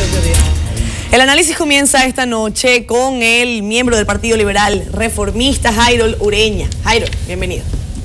propio día. El análisis comienza esta noche con el miembro del Partido Liberal Reformista, Jairo Ureña. Jairo, bienvenido.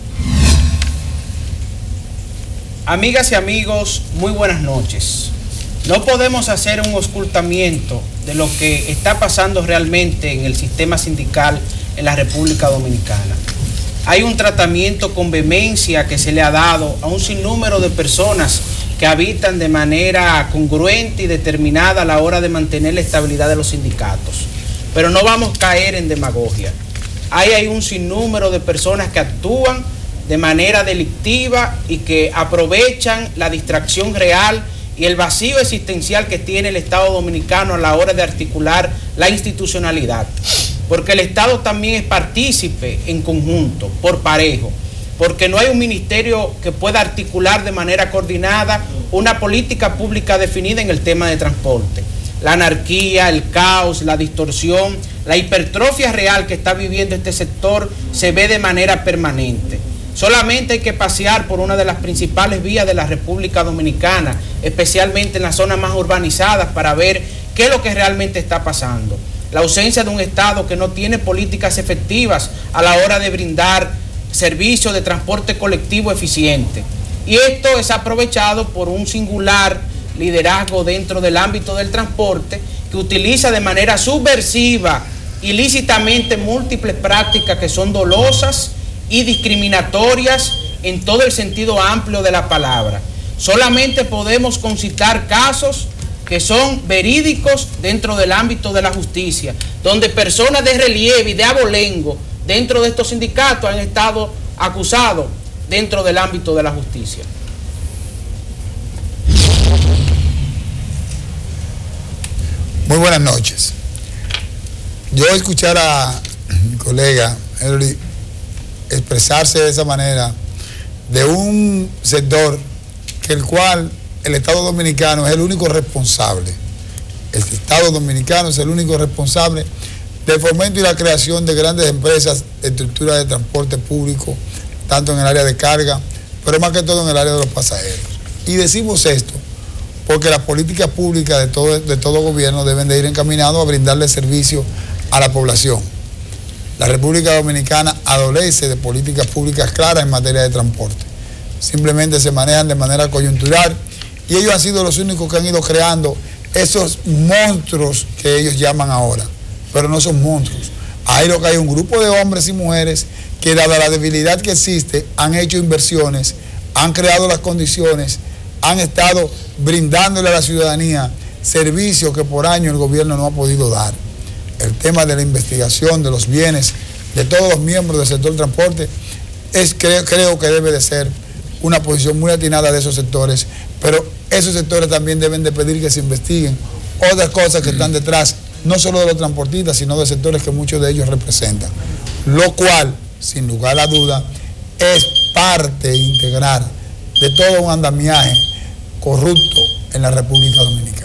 Amigas y amigos, muy buenas noches. No podemos hacer un ocultamiento de lo que está pasando realmente en el sistema sindical en la República Dominicana. Hay un tratamiento con vehemencia que se le ha dado a un sinnúmero de personas que habitan de manera congruente y determinada a la hora de mantener la estabilidad de los sindicatos. Pero no vamos a caer en demagogia. Hay un sinnúmero de personas que actúan de manera delictiva y que aprovechan la distracción real y el vacío existencial que tiene el Estado Dominicano a la hora de articular la institucionalidad. Porque el Estado también es partícipe en conjunto, por parejo, porque no hay un ministerio que pueda articular de manera coordinada una política pública definida en el tema de transporte. La anarquía, el caos, la distorsión, la hipertrofia real que está viviendo este sector se ve de manera permanente. Solamente hay que pasear por una de las principales vías de la República Dominicana, especialmente en las zonas más urbanizadas, para ver qué es lo que realmente está pasando. La ausencia de un Estado que no tiene políticas efectivas a la hora de brindar servicios de transporte colectivo eficiente. Y esto es aprovechado por un singular liderazgo dentro del ámbito del transporte que utiliza de manera subversiva, ilícitamente, múltiples prácticas que son dolosas y discriminatorias en todo el sentido amplio de la palabra. Solamente podemos concitar casos que son verídicos dentro del ámbito de la justicia, donde personas de relieve y de abolengo dentro de estos sindicatos han estado acusados dentro del ámbito de la justicia. Muy buenas noches. Yo escuchar a mi colega Henry expresarse de esa manera de un sector que el cual el Estado Dominicano es el único responsable. El Estado Dominicano es el único responsable del fomento y la creación de grandes empresas de estructura de transporte público, tanto en el área de carga, pero más que todo en el área de los pasajeros. Y decimos esto porque las políticas públicas de todo gobierno deben de ir encaminadas a brindarle servicio a la población. La República Dominicana adolece de políticas públicas claras en materia de transporte. Simplemente se manejan de manera coyuntural y ellos han sido los únicos que han ido creando esos monstruos que ellos llaman ahora, pero no son monstruos. Ahí lo que hay un grupo de hombres y mujeres que, dada la debilidad que existe, han hecho inversiones, han creado las condiciones, han estado brindándole a la ciudadanía servicios que por años el gobierno no ha podido dar. El tema de la investigación de los bienes de todos los miembros del sector transporte creo que debe de ser una posición muy atinada de esos sectores, pero esos sectores también deben de pedir que se investiguen otras cosas que están detrás, no solo de los transportistas, sino de sectores que muchos de ellos representan, lo cual, sin lugar a duda, es parte integral de todo un andamiaje corrupto en la República Dominicana.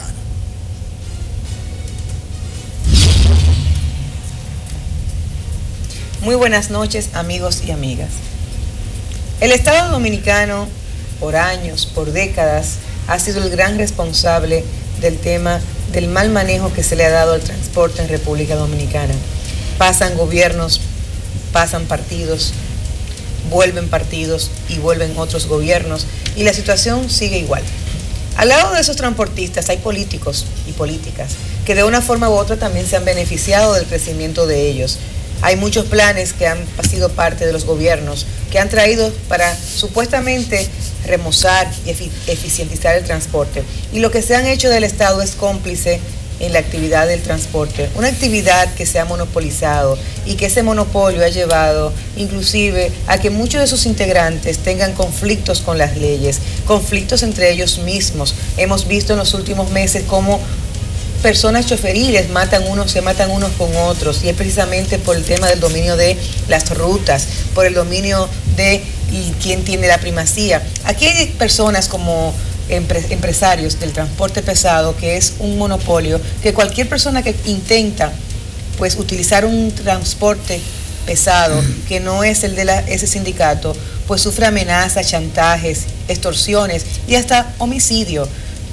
Muy buenas noches, amigos y amigas. El Estado Dominicano, por años, por décadas, ha sido el gran responsable del tema del mal manejo que se le ha dado al transporte en República Dominicana. Pasan gobiernos, pasan partidos, vuelven partidos y vuelven otros gobiernos y la situación sigue igual. Al lado de esos transportistas hay políticos y políticas que de una forma u otra también se han beneficiado del crecimiento de ellos. Hay muchos planes que han sido parte de los gobiernos que han traído para supuestamente remozar y eficientizar el transporte. Y lo que se han hecho del Estado es cómplice en la actividad del transporte. Una actividad que se ha monopolizado y que ese monopolio ha llevado inclusive a que muchos de sus integrantes tengan conflictos con las leyes, conflictos entre ellos mismos. Hemos visto en los últimos meses cómo personas choferiles se matan unos con otros, y es precisamente por el tema del dominio de las rutas, por el dominio de quién tiene la primacía. Aquí hay personas como empresarios del transporte pesado, que es un monopolio, que cualquier persona que intenta pues utilizar un transporte pesado que no es el de ese sindicato, pues sufre amenazas, chantajes, extorsiones y hasta homicidio.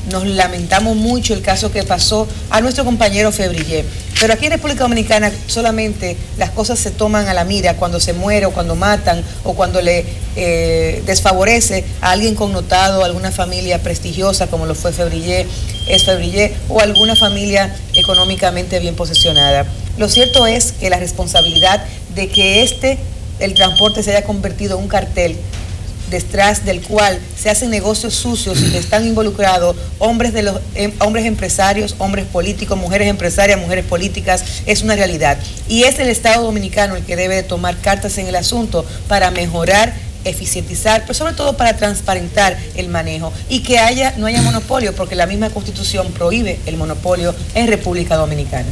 nos lamentamos mucho el caso que pasó a nuestro compañero Febrillé. Pero aquí en República Dominicana solamente las cosas se toman a la mira cuando se muere o cuando matan o cuando le desfavorece a alguien connotado, a alguna familia prestigiosa como lo fue Febrillé, o alguna familia económicamente bien posicionada. Lo cierto es que la responsabilidad de que el transporte se haya convertido en un cartel detrás del cual se hacen negocios sucios y que están involucrados hombres empresarios, hombres políticos, mujeres empresarias, mujeres políticas, es una realidad. Y es el Estado Dominicano el que debe de tomar cartas en el asunto para mejorar, eficientizar, pero sobre todo para transparentar el manejo y que no haya monopolio, porque la misma Constitución prohíbe el monopolio en República Dominicana.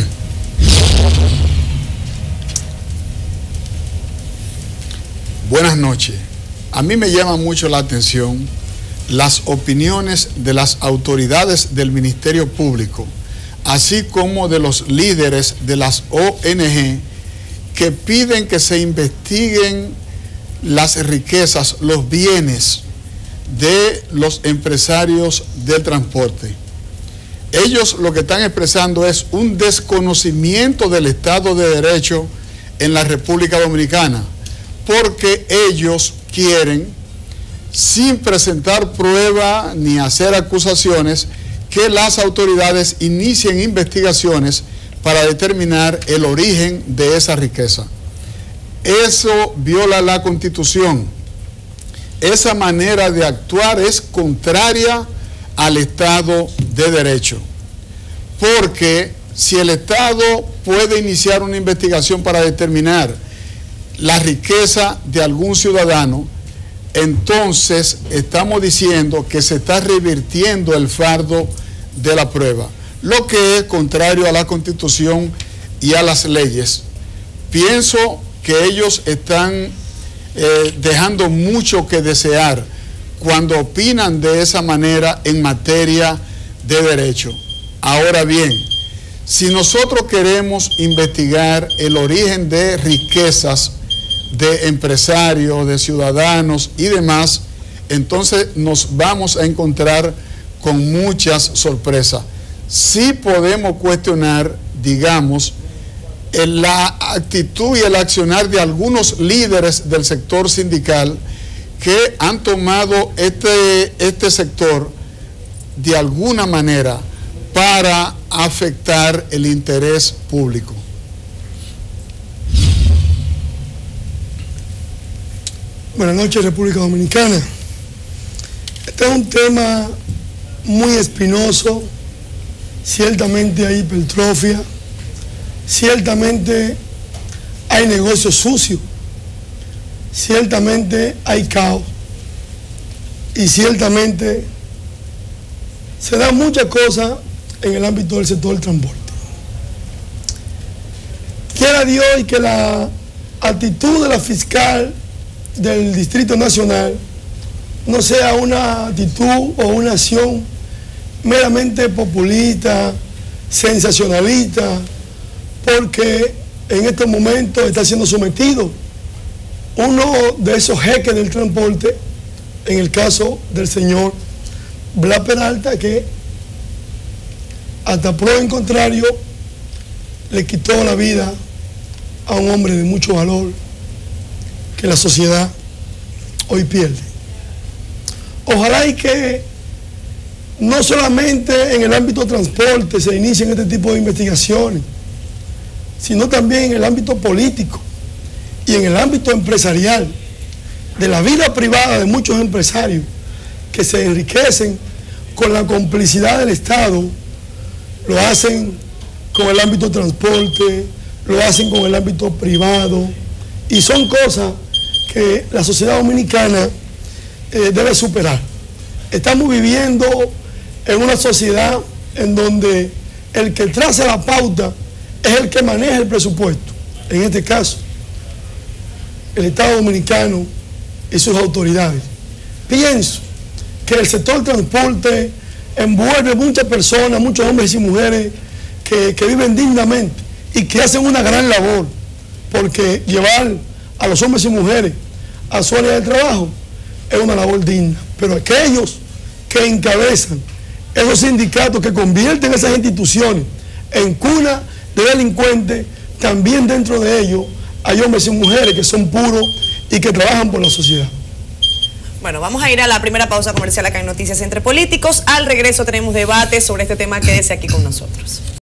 Buenas noches. A mí me llama mucho la atención las opiniones de las autoridades del Ministerio Público, así como de los líderes de las ONG que piden que se investiguen las riquezas, los bienes de los empresarios del transporte. Ellos lo que están expresando es un desconocimiento del Estado de Derecho en la República Dominicana, porque ellos quieren, sin presentar prueba ni hacer acusaciones, que las autoridades inicien investigaciones para determinar el origen de esa riqueza. Eso viola la Constitución. Esa manera de actuar es contraria al Estado de Derecho, porque si el Estado puede iniciar una investigación para determinar la riqueza de algún ciudadano, entonces estamos diciendo que se está revirtiendo el fardo de la prueba, lo que es contrario a la Constitución y a las leyes. Pienso que ellos están dejando mucho que desear cuando opinan de esa manera en materia de derecho. Ahora bien, si nosotros queremos investigar el origen de riquezas de empresarios, de ciudadanos y demás, entonces nos vamos a encontrar con muchas sorpresas. Sí podemos cuestionar, digamos, la actitud y el accionar de algunos líderes del sector sindical que han tomado este sector de alguna manera para afectar el interés público. Buenas noches, República Dominicana. Este es un tema muy espinoso, ciertamente hay hipertrofia, ciertamente hay negocios sucios, ciertamente hay caos y ciertamente se dan muchas cosas en el ámbito del sector del transporte. Quiera Dios y que la actitud de la fiscal del Distrito Nacional no sea una actitud o una acción meramente populista, sensacionalista, porque en este momento está siendo sometido uno de esos jeques del transporte, en el caso del señor Blas Peralta, que hasta prueba en contrario le quitó la vida a un hombre de mucho valor que la sociedad hoy pierde. Ojalá y que no solamente en el ámbito transporte se inicien este tipo de investigaciones, sino también en el ámbito político y en el ámbito empresarial, de la vida privada de muchos empresarios que se enriquecen con la complicidad del Estado. Lo hacen con el ámbito transporte, lo hacen con el ámbito privado, y son cosas que la sociedad dominicana debe superar. Estamos viviendo en una sociedad en donde el que traza la pauta es el que maneja el presupuesto. En este caso, el Estado Dominicano y sus autoridades. Pienso que el sector transporte envuelve muchas personas, muchos hombres y mujeres que viven dignamente y que hacen una gran labor, porque llevar a los hombres y mujeres a su área de trabajo es una labor digna. Pero aquellos que encabezan esos sindicatos que convierten esas instituciones en cuna de delincuentes, también dentro de ellos hay hombres y mujeres que son puros y que trabajan por la sociedad. Bueno, vamos a ir a la primera pausa comercial acá en Noticias Entre Políticos. Al regreso tenemos debate sobre este tema. Quédese aquí con nosotros.